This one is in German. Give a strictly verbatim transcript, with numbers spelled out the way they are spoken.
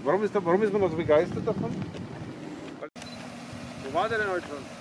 Warum ist, da, warum ist man da so begeistert davon? Wo war der denn heute schon?